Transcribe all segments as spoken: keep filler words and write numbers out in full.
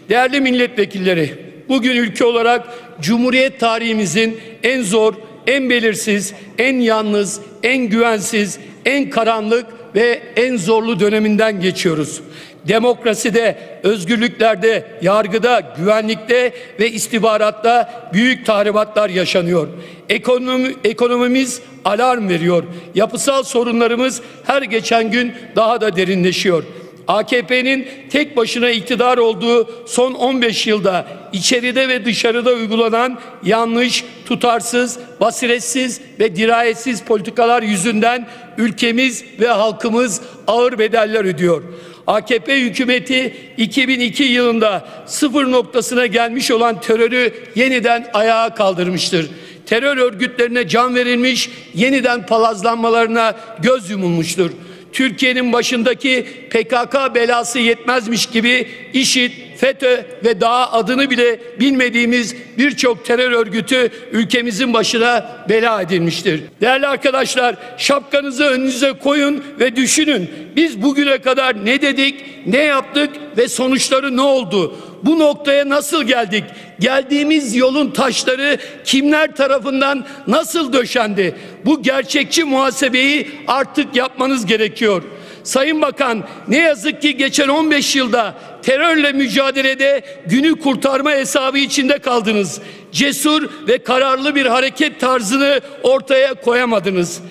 Değerli milletvekilleri, bugün ülke olarak Cumhuriyet tarihimizin en zor, en belirsiz, en yalnız, en güvensiz, en karanlık ve en zorlu döneminden geçiyoruz. Demokraside, özgürlüklerde, yargıda, güvenlikte ve istihbaratta büyük tahribatlar yaşanıyor. Ekonomi, ekonomimiz alarm veriyor. Yapısal sorunlarımız her geçen gün daha da derinleşiyor. A K P'nin tek başına iktidar olduğu son on beş yılda içeride ve dışarıda uygulanan yanlış, tutarsız, basiretsiz ve dirayetsiz politikalar yüzünden ülkemiz ve halkımız ağır bedeller ödüyor. A K P hükümeti iki bin iki yılında sıfır noktasına gelmiş olan terörü yeniden ayağa kaldırmıştır. Terör örgütlerine can verilmiş, yeniden palazlanmalarına göz yumulmuştur. Türkiye'nin başındaki P K K belası yetmezmiş gibi İŞİD, FETÖ ve daha adını bile bilmediğimiz birçok terör örgütü ülkemizin başına bela edilmiştir. Değerli arkadaşlar, şapkanızı önünüze koyun ve düşünün. Biz bugüne kadar ne dedik, ne yaptık ve sonuçları ne oldu? Bu noktaya nasıl geldik? Geldiğimiz yolun taşları kimler tarafından nasıl döşendi? Bu gerçekçi muhasebeyi artık yapmanız gerekiyor. Sayın Bakan, ne yazık ki geçen on beş yılda terörle mücadelede günü kurtarma hesabı içinde kaldınız. Cesur ve kararlı bir hareket tarzını ortaya koyamadınız.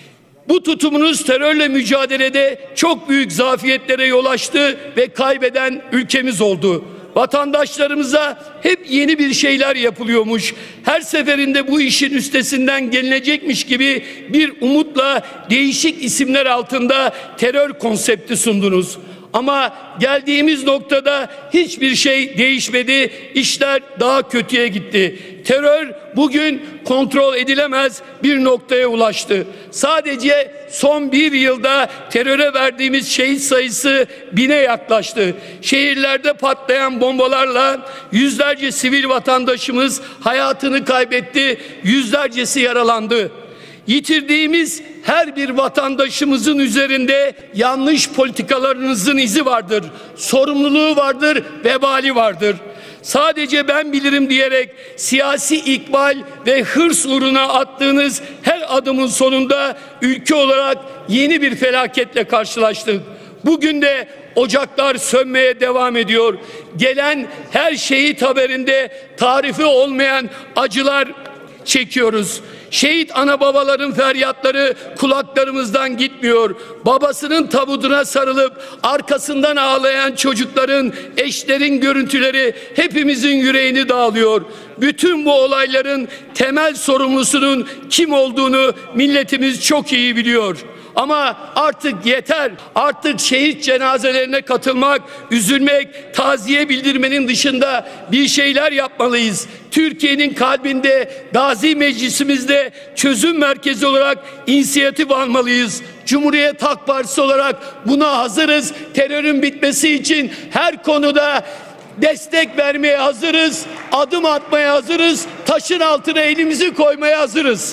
Bu tutumunuz terörle mücadelede çok büyük zafiyetlere yol açtı ve kaybeden ülkemiz oldu. Vatandaşlarımıza hep yeni bir şeyler yapılıyormuş. Her seferinde bu işin üstesinden gelinecekmiş gibi bir umutla değişik isimler altında terör konsepti sundunuz. Ama geldiğimiz noktada hiçbir şey değişmedi. İşler daha kötüye gitti. Terör bugün kontrol edilemez bir noktaya ulaştı. Sadece son bir yılda teröre verdiğimiz şehit sayısı bine yaklaştı. Şehirlerde patlayan bombalarla yüzlerce sivil vatandaşımız hayatını kaybetti, yüzlercesi yaralandı. Yitirdiğimiz her bir vatandaşımızın üzerinde yanlış politikalarınızın izi vardır, sorumluluğu vardır, vebali vardır. Sadece ben bilirim diyerek siyasi ikbal ve hırs uğruna attığınız her adımın sonunda ülke olarak yeni bir felaketle karşılaştık. Bugün de ocaklar sönmeye devam ediyor. Gelen her şehit haberinde tarifi olmayan acılar çekiyoruz. Şehit ana babaların feryatları kulaklarımızdan gitmiyor. Babasının tabutuna sarılıp arkasından ağlayan çocukların, eşlerin görüntüleri hepimizin yüreğini dağlıyor. Bütün bu olayların temel sorumlusunun kim olduğunu milletimiz çok iyi biliyor. Ama artık yeter. Artık şehit cenazelerine katılmak, üzülmek, taziye bildirmenin dışında bir şeyler yapmalıyız. Türkiye'nin kalbinde, Gazi Meclisimizde çözüm merkezi olarak inisiyatif almalıyız. Cumhuriyet Halk Partisi olarak buna hazırız. Terörün bitmesi için her konuda destek vermeye hazırız. Adım atmaya hazırız. Taşın altına elimizi koymaya hazırız.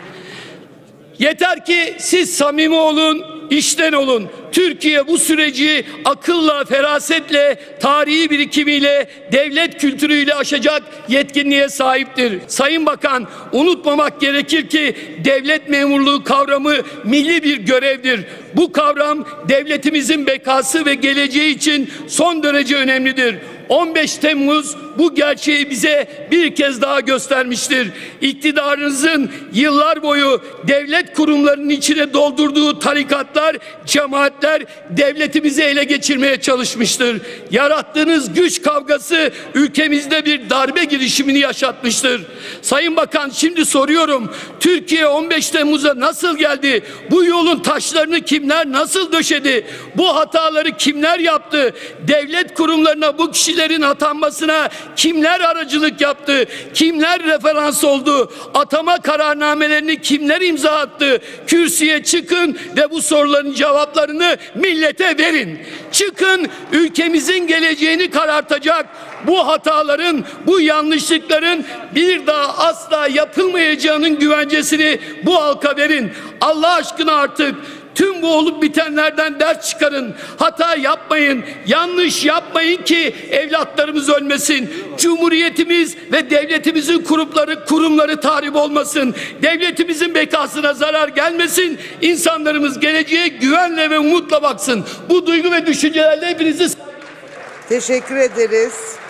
Yeter ki siz samimi olun, işten olun. Türkiye bu süreci akılla, ferasetle, tarihi birikimiyle, devlet kültürüyle aşacak yetkinliğe sahiptir. Sayın Bakan, unutmamak gerekir ki devlet memurluğu kavramı milli bir görevdir. Bu kavram devletimizin bekası ve geleceği için son derece önemlidir. on beş Temmuz bu gerçeği bize bir kez daha göstermiştir. İktidarınızın yıllar boyu devlet kurumlarının içine doldurduğu tarikatlar, cemaatler devletimizi ele geçirmeye çalışmıştır. Yarattığınız güç kavgası ülkemizde bir darbe girişimini yaşatmıştır. Sayın Bakan, şimdi soruyorum, Türkiye on beş Temmuz'a nasıl geldi? Bu yolun taşlarını kimler nasıl döşedi? Bu hataları kimler yaptı? Devlet kurumlarına bu kişilerin atanmasına kimler aracılık yaptı? Kimler referans oldu? Atama kararnamelerini kimler imza attı? Kürsüye çıkın ve bu soruların cevaplarını millete verin. Çıkın, ülkemizin geleceğini karartacak bu hataların, bu yanlışlıkların bir daha asla yapılmayacağının güvencesini bu halka verin. Allah aşkına artık Tüm bu olup bitenlerden ders çıkarın. Hata yapmayın, yanlış yapmayın ki evlatlarımız ölmesin. Cumhuriyetimiz ve devletimizin kurumları, kurumları tahrip olmasın. Devletimizin bekasına zarar gelmesin. İnsanlarımız geleceğe güvenle ve umutla baksın. Bu duygu ve düşüncelerle hepinizi teşekkür ederiz.